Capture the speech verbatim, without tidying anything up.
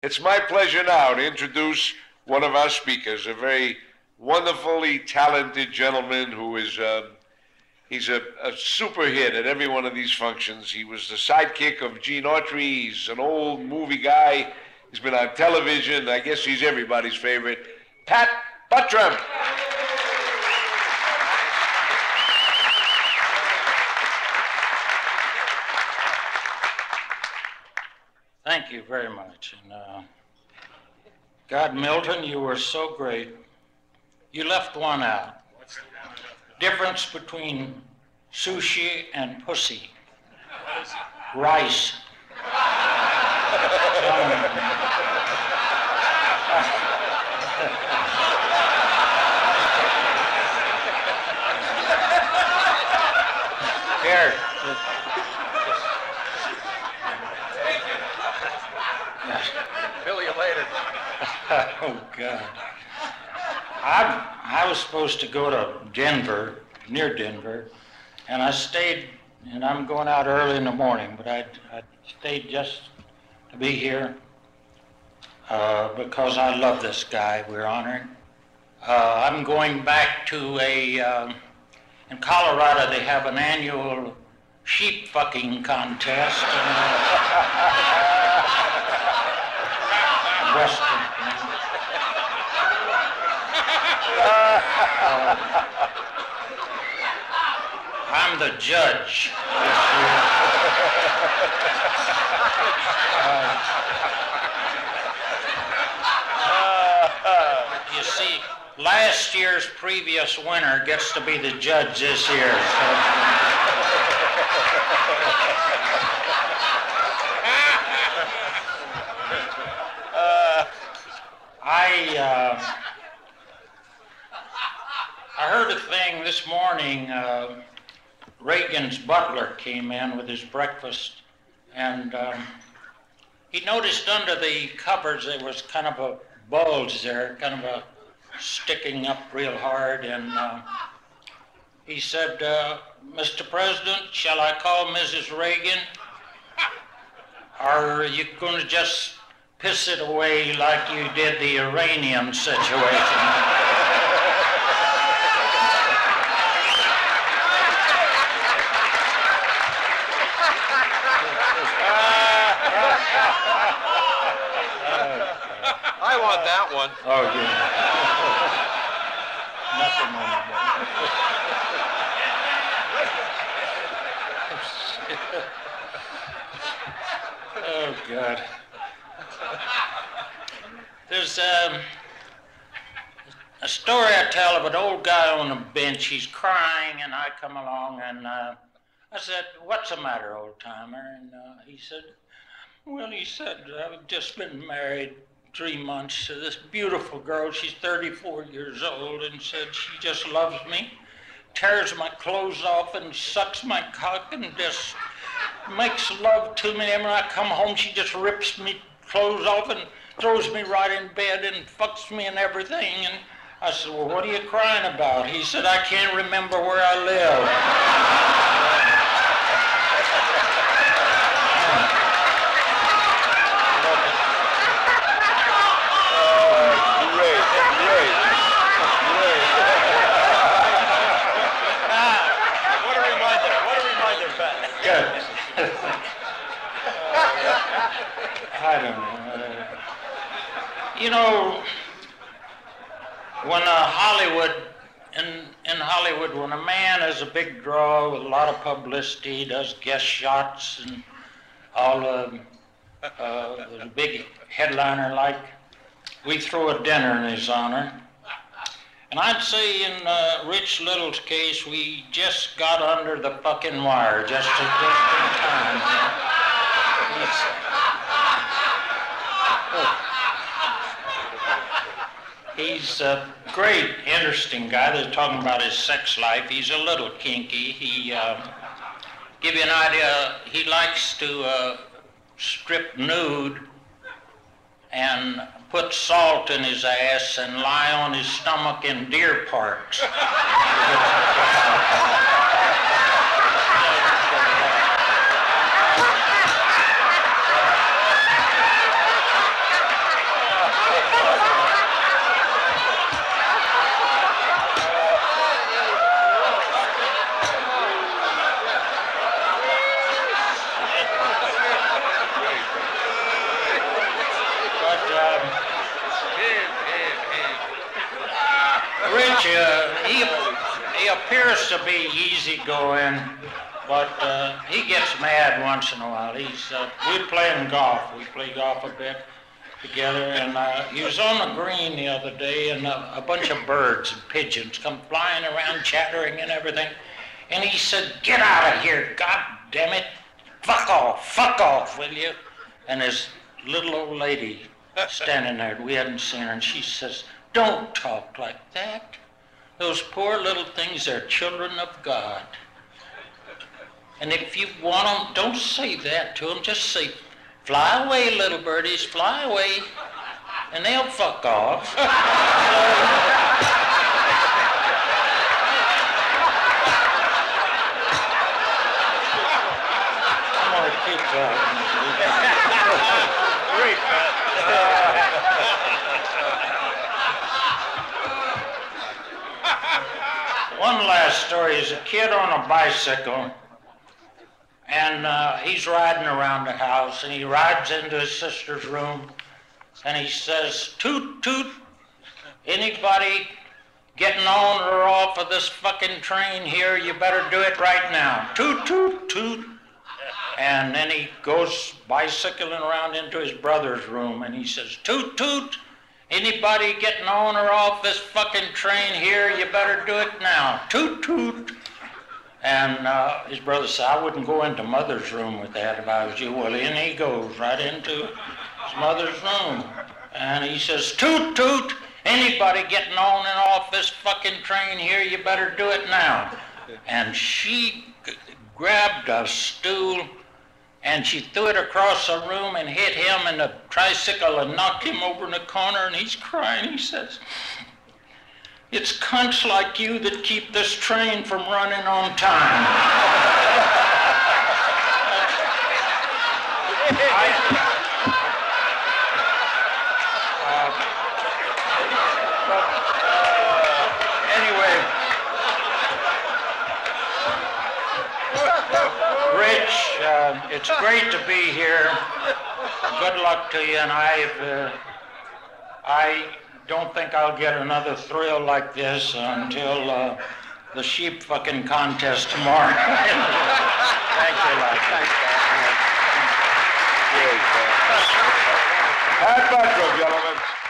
It's my pleasure now to introduce one of our speakers, a very wonderfully talented gentleman who is, uh, he's a, a super hit at every one of these functions. He was the sidekick of Gene Autry. He's an old movie guy. He's been on television. I guess he's everybody's favorite. Pat Buttram. Thank you very much. And uh, God, Milton, you were so great. You left one out. What's the one I left out? Difference between sushi and pussy. What is it? Rice. Here. Bill you later. Oh, God. I, I was supposed to go to Denver, near Denver, and I stayed, and I'm going out early in the morning, but I, I stayed just to be here uh, because I love this guy we're honoring. Uh, I'm going back to a, um, in Colorado they have an annual sheep fucking contest. And, uh, Western. Uh, I'm the judge this year. uh, you see, last year's previous winner gets to be the judge this year. So. I, uh, I heard a thing this morning. Uh, Reagan's butler came in with his breakfast, and um, he noticed under the covers there was kind of a bulge there, kind of a sticking up real hard, and uh, he said, uh, Mister President, shall I call Missus Reagan? Or are you going to just piss it away like you did the Iranian situation? I want that one. Oh, yeah. Nothing on that. Oh, God. There's um, a story I tell of an old guy on a bench. He's crying, and I come along, and uh, I said, what's the matter, old-timer? And uh, he said, well, he said, I've just been married three months to this beautiful girl. She's thirty-four years old, and said she just loves me, tears my clothes off and sucks my cock and just makes love to me. And when I come home, she just rips me clothes off and throws me right in bed and fucks me and everything. And I said, well, what are you crying about? He said, I can't remember where I live. I don't know. Uh, you know, when uh, Hollywood, in, in Hollywood, when a man is a big draw with a lot of publicity, does guest shots and all, uh, uh, a big headliner like, we throw a dinner in his honor. And I'd say in uh, Rich Little's case, we just got under the fucking wire, just, to, just in time. He's a great, interesting guy. They're talking about his sex life. He's a little kinky. He, uh, give you an idea, he likes to uh, strip nude and put salt in his ass and lie on his stomach in deer parks. Rich, uh, he, he appears to be easygoing, but uh, he gets mad once in a while. He's uh, we're playing golf. We play golf a bit together, and uh, he was on the green the other day, and a, a bunch of birds and pigeons come flying around, chattering and everything. And he said, "Get out of here, God damn it! Fuck off, fuck off, will you?" And this little old lady standing there, we hadn't seen her, and she says, "Don't talk like that. Those poor little things are children of God. And if you want them, don't say that to them. Just say, 'Fly away, little birdies, fly away,' and they'll fuck off." I'm gonna keep that. Great, One last story is a kid on a bicycle, and uh, he's riding around the house, and he rides into his sister's room, and he says, "Toot, toot, anybody getting on or off of this fucking train here, you better do it right now. Toot, toot, toot." And then he goes bicycling around into his brother's room, and he says, "Toot, toot, anybody getting on or off this fucking train here, you better do it now. Toot, toot." And uh, his brother said, "I wouldn't go into mother's room with that if I was you." Well, in he goes right into his mother's room. And he says, "Toot, toot, anybody getting on and off this fucking train here, you better do it now." And she g- grabbed a stool, and she threw it across the room and hit him in the tricycle and knocked him over in the corner, and he's crying. He says, "It's cunts like you that keep this train from running on time." I, uh, but, uh, anyway, Rich, uh, it's great to be here. Good luck to you, and I've, uh, I don't think I'll get another thrill like this until uh, the sheep fucking contest tomorrow. Thank you, Lord. At Buttram, gentlemen.